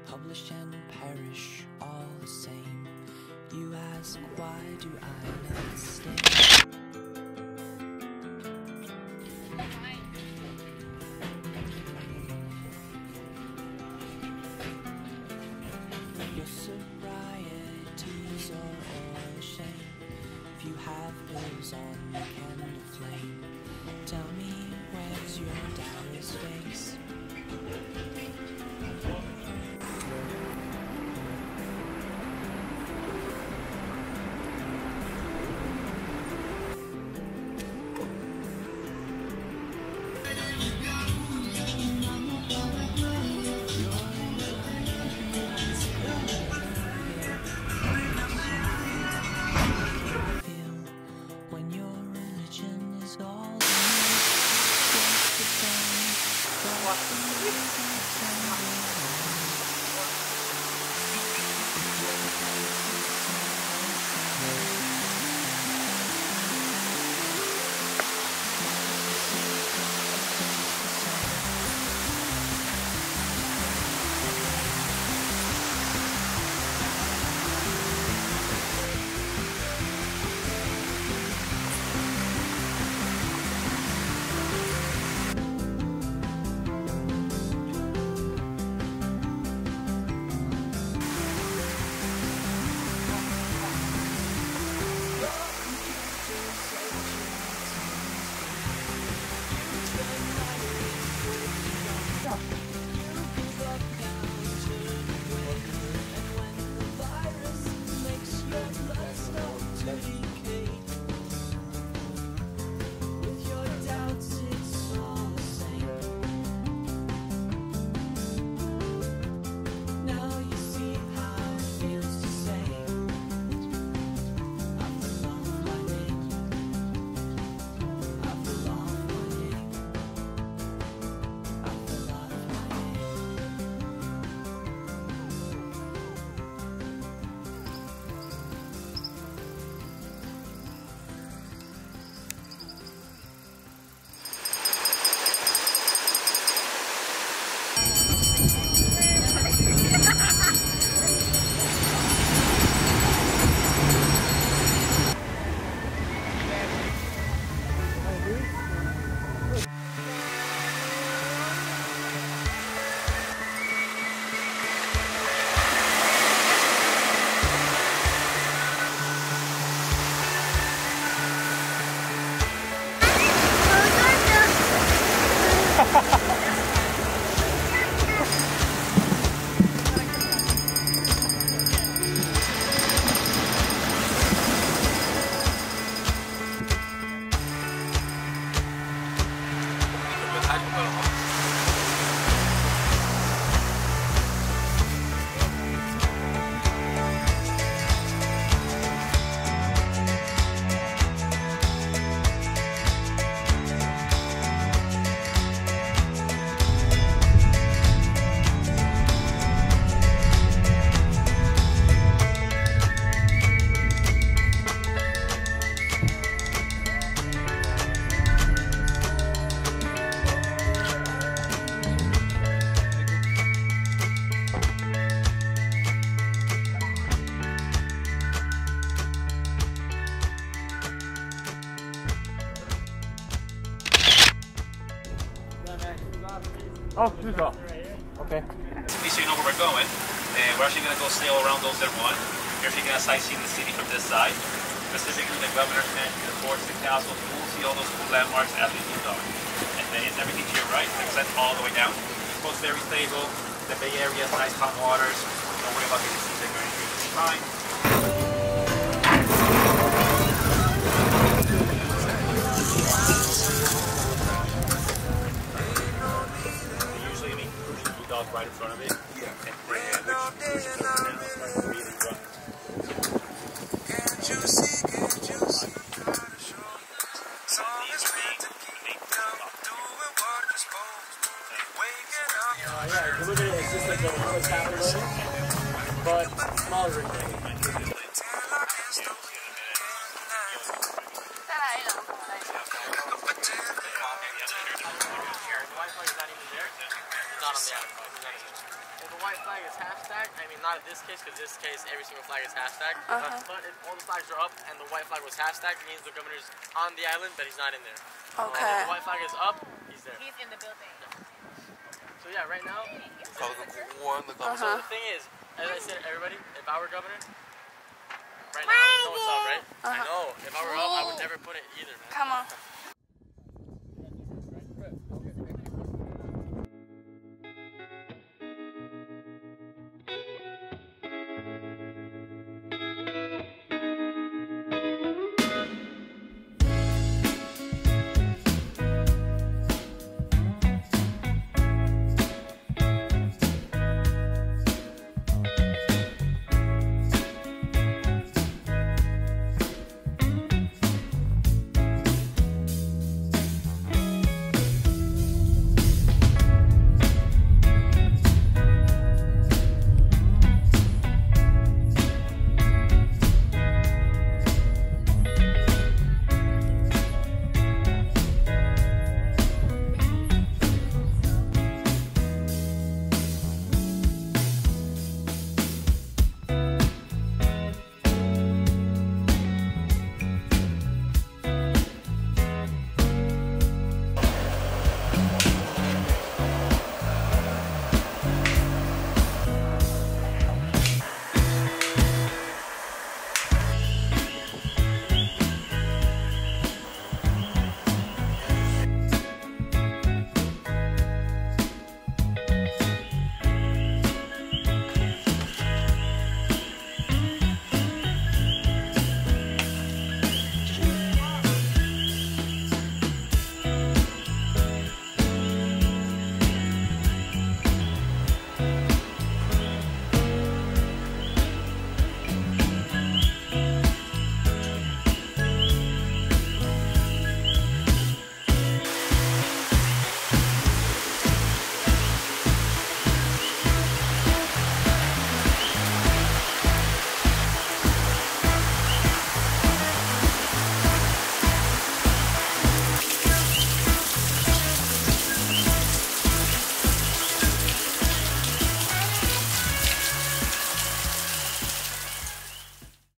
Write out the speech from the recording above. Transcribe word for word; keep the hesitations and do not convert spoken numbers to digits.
publish and perish all the same. You ask, why do I not stay? Your sobrieties are all a shame. If you have pills on the candle flame, tell me, where's your dourest face? Oh, super. Okay. At least so you know where we're going. Uh, we're actually going to go sail around those there one. You're actually going to sightsee the city from this side. Specifically the governor's mansion, the forts, the castles. We'll see all those cool landmarks as we move on. And then it's everything to your right, except all the way down. East Coast very stable. The Bay Area has nice calm waters. Don't worry about getting seasick or anything. It's fine. Right in front of it. Yeah. And then which, which now starts to really run. Can't you see, can't you see, try to show song is meant to keep them doing what you're supposed to. Waking up. Uh, yeah, if you look at it, it's just like the real capitalism, but smaller thing. Wi-Fi is not even there? Not on the app. the white flag is half stacked, I mean not in this case, because this case every single flag is half stacked. Uh-huh. But if all the flags are up and the white flag was half stacked, it means the governor's on the island, but he's not in there. Okay. And if the white flag is up, he's there. He's in the building. So yeah, right now. Uh-huh. So the thing is, as I said, everybody, if I were governor, right now, you know what's up, right? Uh-huh. I know. If I were up, I would never put it either, man. Come on.